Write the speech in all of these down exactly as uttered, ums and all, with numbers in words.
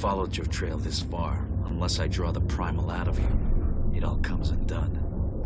followed your trail this far. Unless I draw the primal out of you, it all comes undone.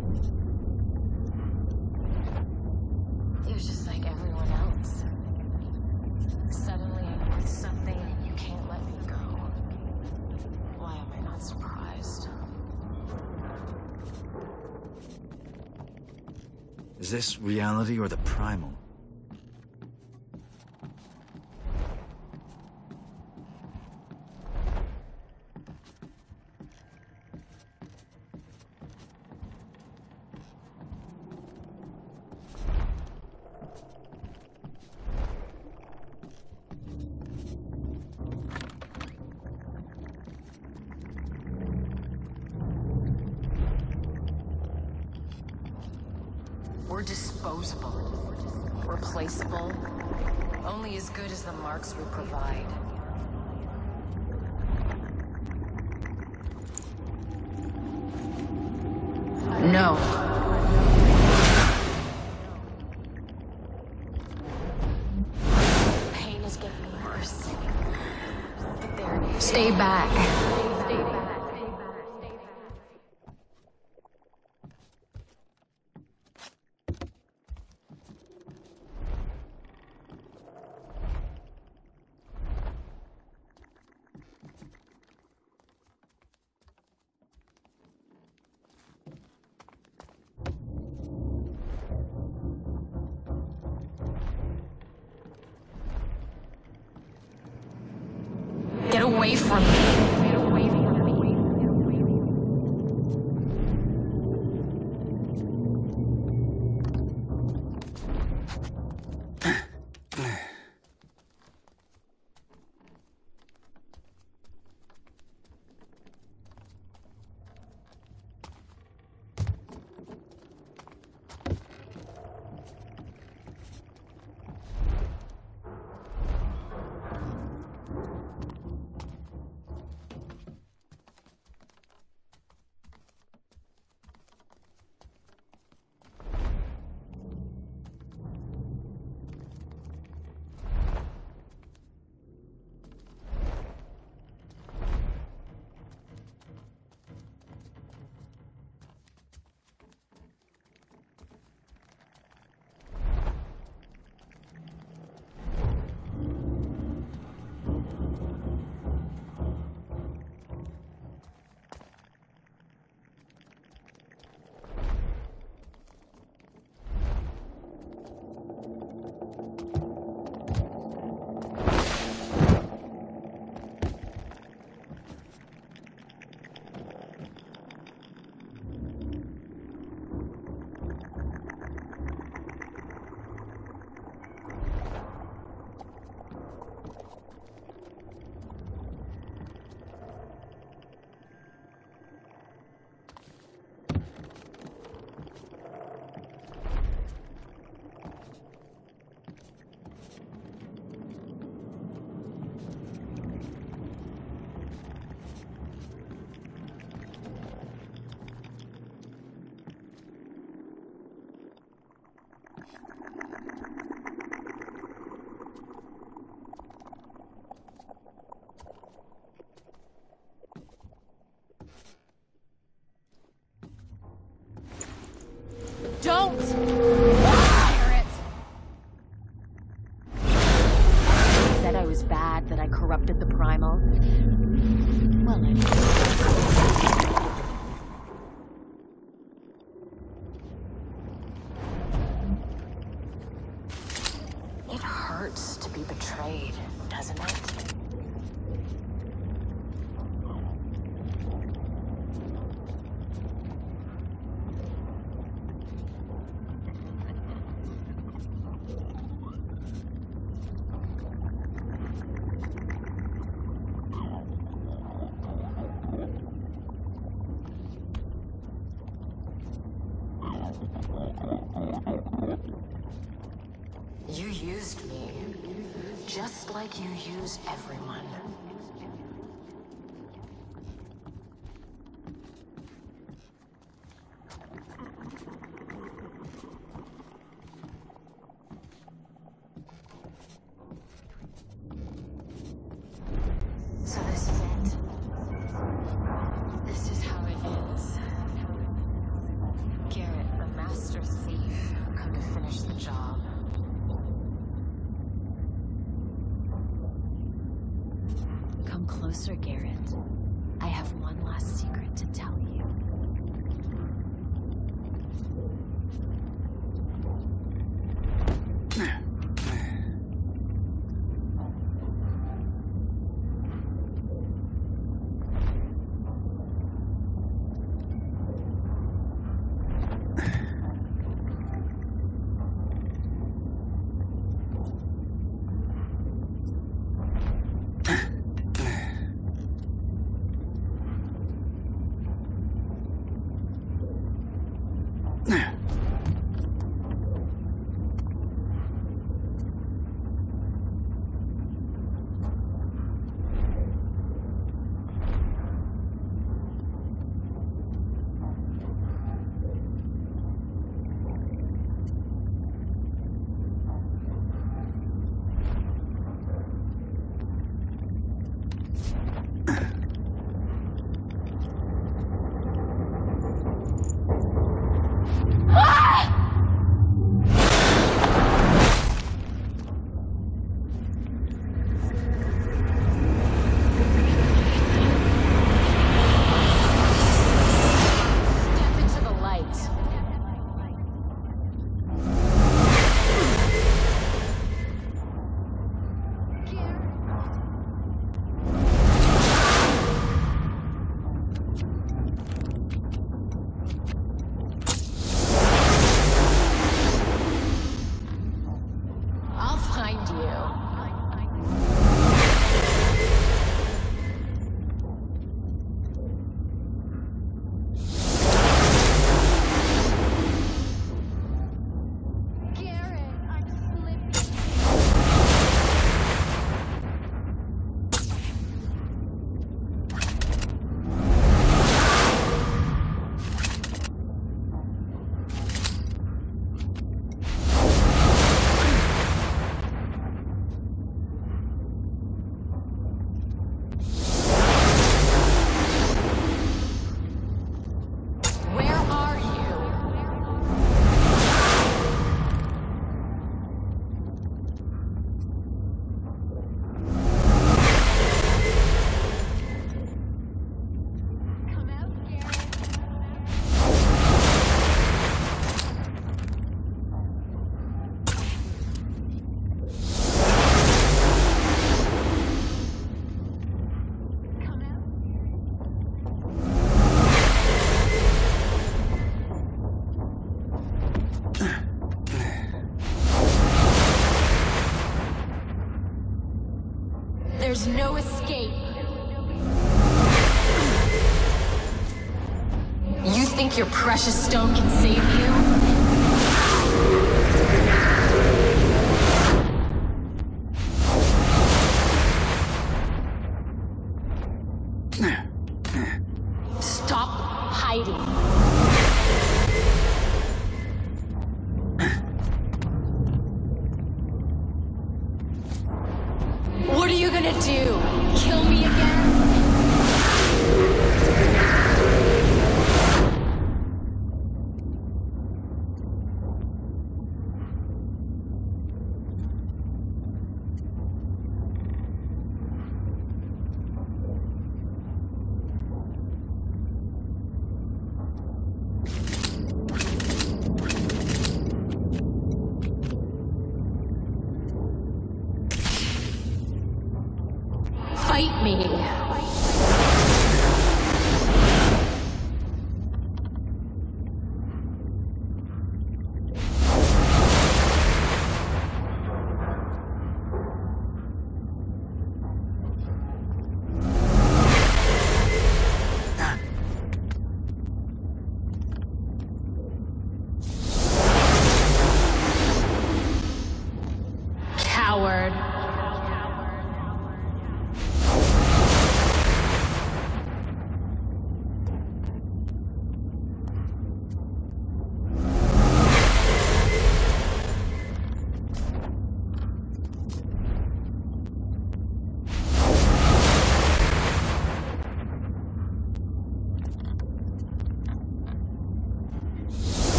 You're just like everyone else. Suddenly I'm worth something and you can't let me go. Why am I not surprised? Is this reality or the primal? We're disposable, replaceable, only as good as the marks we provide. No. Pain is getting worse. But there it is. Stay back. Stay back. Get away from me. Get away from me. Don't! Fire it! I said I was bad, that I corrupted the primal. Well, I did. It hurts to be betrayed, doesn't it? You used me, just like you use everyone. So this is it. closer, Garrett. I have one last secret to tell you. There's no escape. You think your precious stone can save you? Stop hiding. What are you gonna do? Kill me again?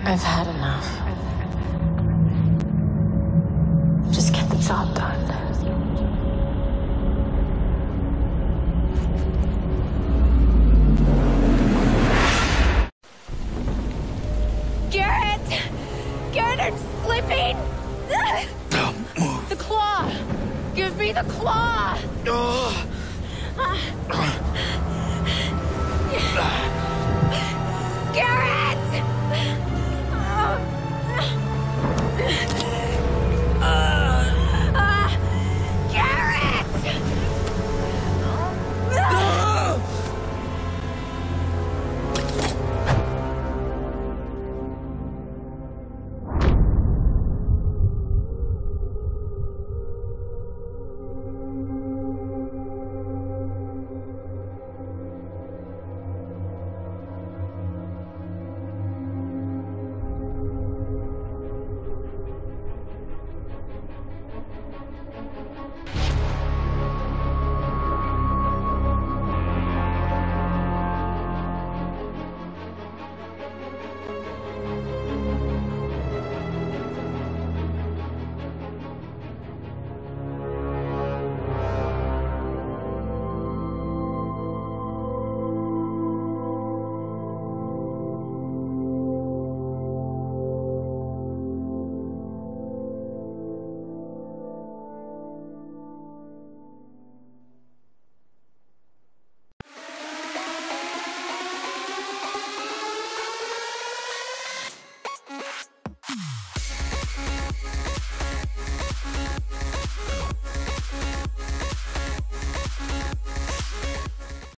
I've had enough.